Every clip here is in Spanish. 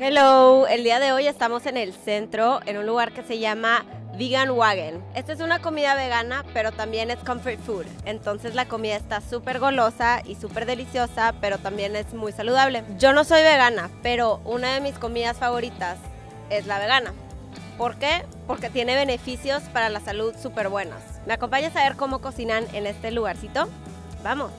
Hello, el día de hoy estamos en el centro, en un lugar que se llama Vegan Wagon. Esta es una comida vegana, pero también es comfort food. Entonces la comida está súper golosa y súper deliciosa, pero también es muy saludable. Yo no soy vegana, pero una de mis comidas favoritas es la vegana. ¿Por qué? Porque tiene beneficios para la salud súper buenos. ¿Me acompañas a ver cómo cocinan en este lugarcito? ¡Vamos!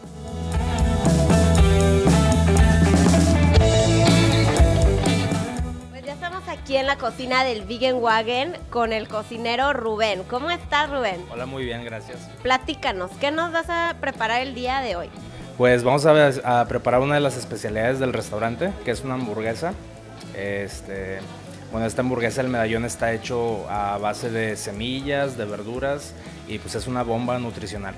Estamos aquí en la cocina del Vegan Wagon con el cocinero Rubén. ¿Cómo estás, Rubén? Hola, muy bien, gracias. Platícanos, ¿qué nos vas a preparar el día de hoy? Pues vamos a preparar una de las especialidades del restaurante, que es una hamburguesa. Bueno, esta hamburguesa, el medallón, está hecho a base de semillas, de verduras y pues es una bomba nutricional.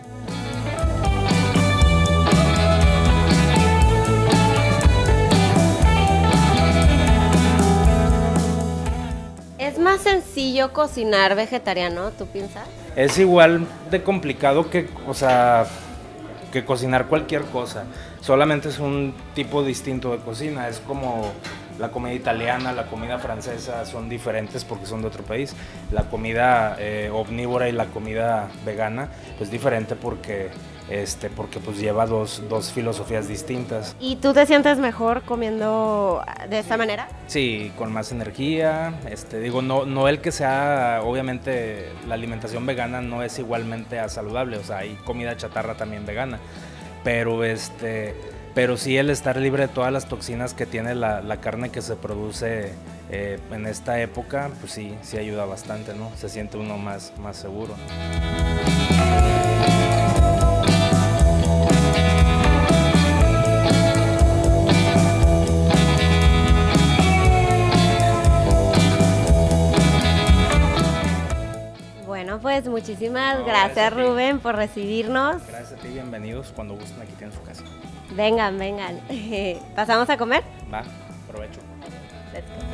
¿Es más sencillo cocinar vegetariano, tú piensas? Es igual de complicado que cocinar cualquier cosa. Solamente es un tipo distinto de cocina. Es como la comida italiana, la comida francesa son diferentes porque son de otro país. La comida omnívora y la comida vegana pues diferente porque pues lleva dos filosofías distintas. ¿Y tú te sientes mejor comiendo de esta manera? Sí, con más energía. No el que sea, obviamente la alimentación vegana no es igualmente a saludable, o sea, hay comida chatarra también vegana, pero sí el estar libre de todas las toxinas que tiene la carne que se produce en esta época, pues sí ayuda bastante, ¿no? Se siente uno más seguro. Bueno, pues muchísimas gracias, Rubén, por recibirnos. Gracias a ti, bienvenidos. Cuando gusten, aquí tienen su casa. Vengan. ¿Pasamos a comer? Va, provecho. Let's go.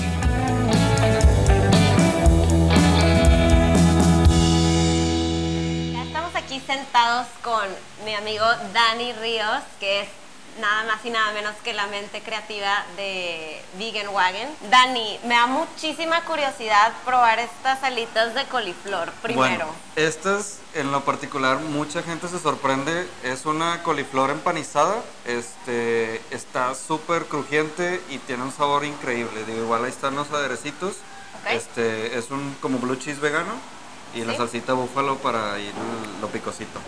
Ya estamos aquí sentados con mi amigo Dani Ríos, que es nada más y nada menos que la mente creativa de Vegan Wagon. Dani, me da muchísima curiosidad probar estas alitas de coliflor primero. Bueno, estas en lo particular mucha gente se sorprende. Es una coliflor empanizada, está súper crujiente y tiene un sabor increíble. Digo, igual ahí están los aderecitos. Okay. Es un como blue cheese vegano y la salsita búfalo para ir lo picosito.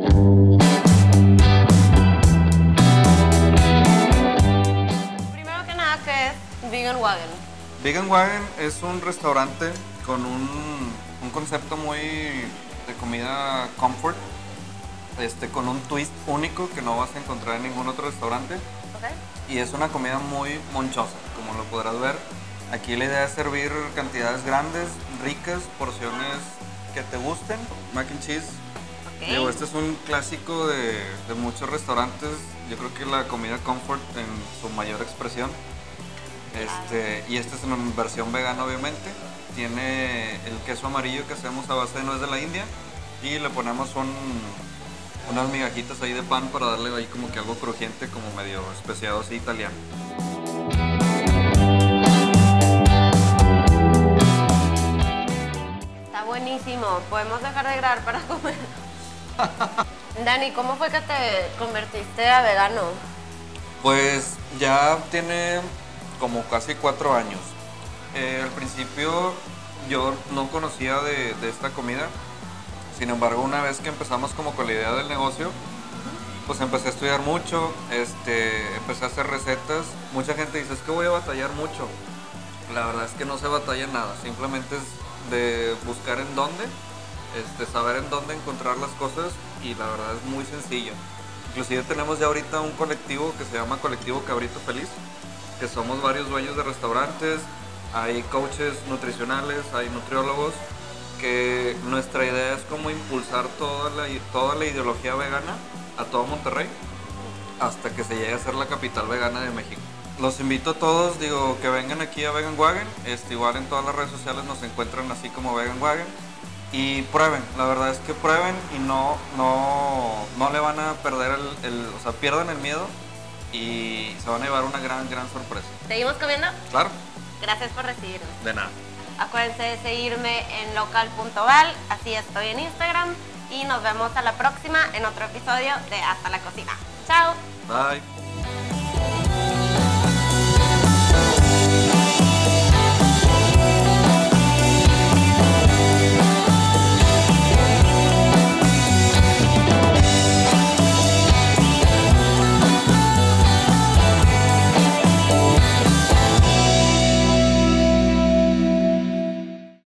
¿Qué es Vegan Wagon? Vegan Wagon es un restaurante con un concepto muy de comida comfort, con un twist único que no vas a encontrar en ningún otro restaurante. Okay. Y es una comida muy monchosa, como lo podrás ver. Aquí la idea es servir cantidades grandes, ricas, porciones que te gusten. Mac and cheese. Okay. Digo, este es un clásico de muchos restaurantes. Yo creo que la comida comfort en su mayor expresión. Y esta es una versión vegana, obviamente. Tiene el queso amarillo que hacemos a base de nuez de la India y le ponemos unas migajitas ahí de pan para darle ahí como que algo crujiente, como medio especiado así italiano. Está buenísimo. Podemos dejar de grabar para comer. Dani, ¿cómo fue que te convertiste a vegano? Pues ya tiene como casi 4 años. Al principio yo no conocía de esta comida. Sin embargo, una vez que empezamos como con la idea del negocio, pues empecé a estudiar mucho, empecé a hacer recetas. Mucha gente dice, es que voy a batallar mucho. La verdad es que no se batalla nada, simplemente es de buscar en dónde, saber en dónde encontrar las cosas y la verdad es muy sencillo. Inclusive tenemos ya ahorita un colectivo que se llama Colectivo Cabrito Feliz, que somos varios dueños de restaurantes, hay coaches nutricionales, hay nutriólogos, que nuestra idea es como impulsar toda la ideología vegana a todo Monterrey hasta que se llegue a ser la capital vegana de México. Los invito a todos, digo, que vengan aquí a Vegan Wagon, igual en todas las redes sociales nos encuentran así como Vegan Wagon y prueben, la verdad es que prueben y no le van a perder o sea, pierdan el miedo y se van a llevar una gran sorpresa. ¿Seguimos comiendo? Claro. Gracias por recibirnos. De nada. Acuérdense de seguirme en local.val, así estoy en Instagram, y nos vemos a la próxima en otro episodio de Hasta la Cocina. ¡Chao! Bye.